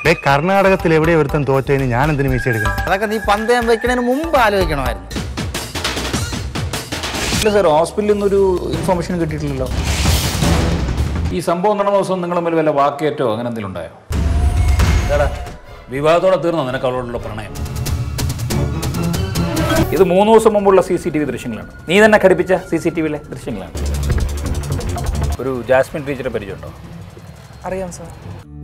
കർണാടകത്തിൽ എവിടെ ഒരുത്തൻ തോറ്റതിന് ഞാൻ എന്തിനു വീഴ്ച എടുക്കണം? അതൊക്കെ നീ പന്തയം വെക്കുന്നതിന് മുമ്പ് ആലോചിക്കണമായിരുന്നു. ഇല്ല സാർ, ഹോസ്പിറ്റലിൽ നിന്നൊരു ഇൻഫോർമേഷൻ കിട്ടിയിട്ടില്ലല്ലോ. ഈ സംഭവം നടന്ന ദിവസം നിങ്ങൾ തമ്മിൽ വല്ല വാക്കേറ്റോ അങ്ങനെ എന്തെങ്കിലും ഉണ്ടായോ? ചേട്ടാ, വിവാഹത്തോടെ തീർന്നോ നിനക്ക് അവളോടുള്ള പ്രണയം? ഇത് 3 ദിവസം മുമ്പുള്ള CCTV ദൃശ്യങ്ങളാണ്. നീ തന്നെ ഘടിപ്പിച്ച CCTVയിലെ ദൃശ്യങ്ങളാണ്. ഒരു ജാസ്മിൻ ടീച്ചറെ പരിചയമുണ്ടോ? അറിയാം സാർ.